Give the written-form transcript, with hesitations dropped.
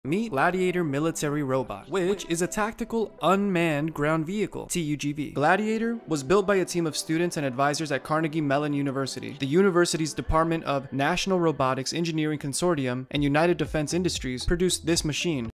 Meet Gladiator Military Robot, which is a tactical unmanned ground vehicle, TUGV. Gladiator was built by a team of students and advisors at Carnegie Mellon University. The university's Department of National Robotics Engineering Consortium and United Defense Industries produced this machine.